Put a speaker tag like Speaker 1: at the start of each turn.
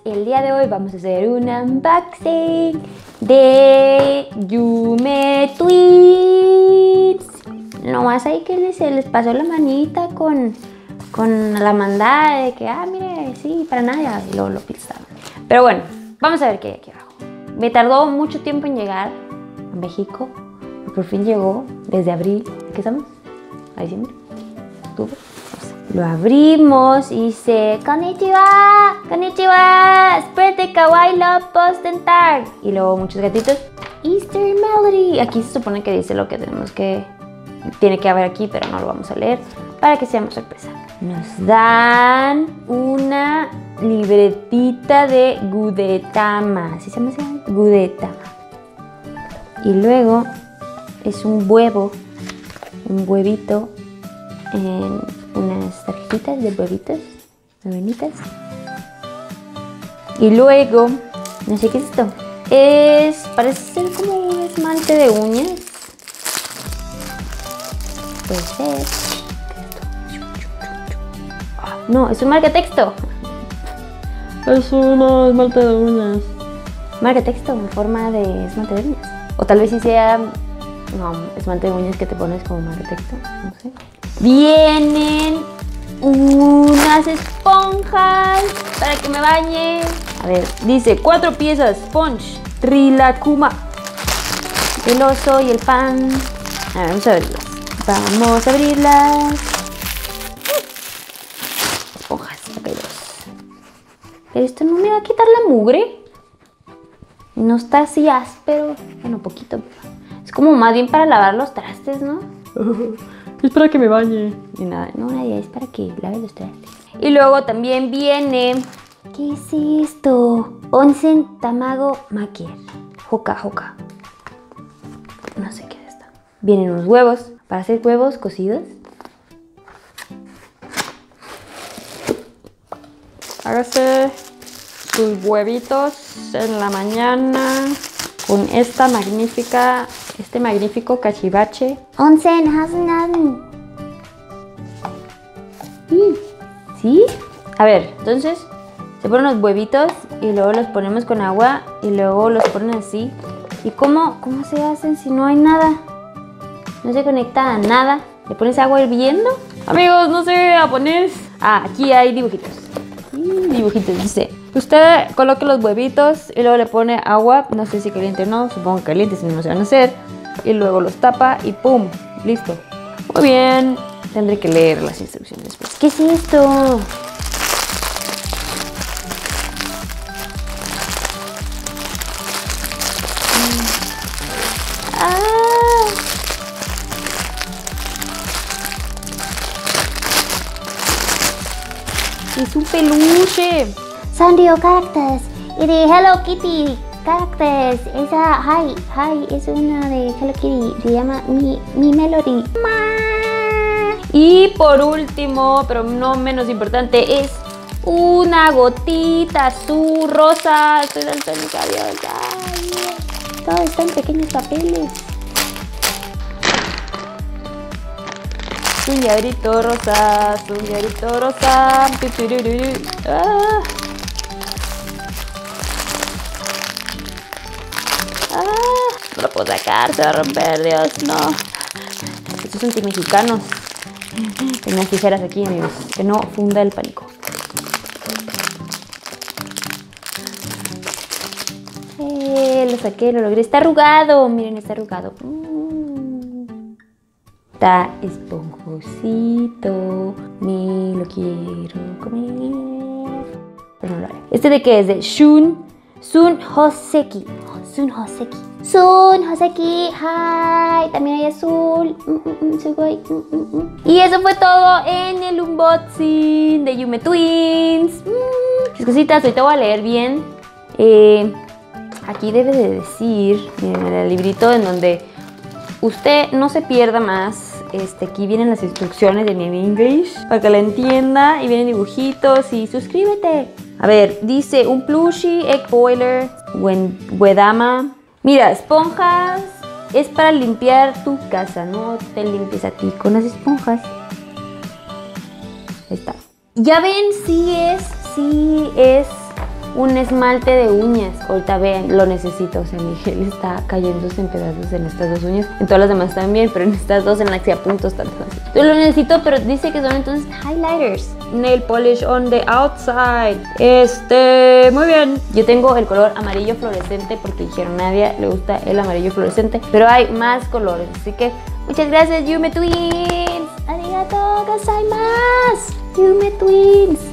Speaker 1: el día de hoy vamos a hacer un unboxing de Yume Twins. Nomás ahí que se les pasó la manita con la mandada de que, mire, sí, para nada, y lo pistaron. Pero bueno, vamos a ver qué hay aquí abajo. Me tardó mucho tiempo en llegar a México, pero por fin llegó desde abril. ¿Qué estamos? ¿A diciembre? ¿Octubre? No sé. Lo abrimos y dice Konnichiwa, Konnichiwa, spread the kawaii love post and tag. Y luego muchos gatitos. Easter Melody. Aquí se supone que dice lo que tiene que haber aquí, pero no lo vamos a leer para que sea más sorpresa. Nos dan una libretita de Gudetama. ¿Sí se llama así? Gudetama. Y luego es un huevito en unas tarjetitas de huevitos, novenitas. Y luego, no sé qué es esto. Parece ser como un esmalte de uñas. Puede ser. No, es un marcatexto. Es un esmalte de uñas. Marcatexto en forma de esmalte de uñas. O tal vez sí sea esmalte de uñas que te pones como marcatexto. No sé. Vienen unas esponjas para que me bañe. A ver, dice 4 piezas. Sponge, Trilakuma, el oso y el pan. A ver, vamos a abrirlas. Vamos a abrirlas. Esponjas, acá hay 2. Pero esto no me va a quitar la mugre. No está así áspero. Bueno, poquito. Es como más bien para lavar los trastes, ¿no? Es para que me bañe. Y nada, no, nadie, es para que lave los trastes. Y luego también viene... ¿Qué es esto? Onsen Tamago Makier. Hoka. No sé qué es esto. Vienen unos huevos. Para hacer huevos cocidos. Hágase sus huevitos en la mañana con este magnífico cachivache. Onsen Hasenan. ¿Sí? A ver, entonces se ponen los huevitos y luego los ponemos con agua y luego los ponen así. ¿Y cómo se hacen si no hay nada? No se conecta a nada. ¿Le pones agua hirviendo? Amigos, no sé japonés. Aquí hay dibujitos. Dibujitos, dice. Usted coloca los huevitos y luego le pone agua. No sé si caliente o no. Supongo que caliente, si no se van a hacer. Y luego los tapa y ¡pum! Listo. Muy bien. Tendré que leer las instrucciones después. ¿Qué es esto? Es un peluche. Sanrio Characters y de Hello Kitty Characters. Esa, hi, es una de Hello Kitty. Se llama Mi Melody. Y por último, pero no menos importante, es una gotita azul rosa. Estoy daltónica, Dios. Todo está en pequeños papeles. Un llaverito rosa, no lo puedo sacar, se va a romper, Dios, no. Estos son mexicanos. Tengo unas tijeras aquí, amigos, que no funda el pánico. Lo saqué, lo logré. Está arrugado, miren, está arrugado. Está esponjosito. Me lo quiero comer. Pero no lo haré. ¿Este de qué es? De Sun Hoseki. Sun Hoseki. Hi. También hay azul. Sugoi. Y eso fue todo en el unboxing de Yume Twins. Las cositas, ahorita voy a leer bien. Aquí debe de decir, miren, en el librito en donde usted no se pierda más. Aquí vienen las instrucciones en English para que la entienda y vienen dibujitos y suscríbete. A ver, dice un plushie, egg boiler, Uedama. Mira, esponjas es para limpiar tu casa, no te limpies a ti con las esponjas. Ahí está. Ya ven, sí es un esmalte de uñas. Ahorita vean, lo necesito. O sea, mi gel está cayéndose en pedazos en estas dos uñas. En todas las demás también, pero en estas dos en las que apunto están así. Yo lo necesito, pero dice que son entonces highlighters. Nail polish on the outside. Muy bien. Yo tengo el color amarillo fluorescente porque dijeron a nadie le gusta el amarillo fluorescente, pero hay más colores, así que muchas gracias, Yume Twins. Arigato gozaimasu, Yume Twins.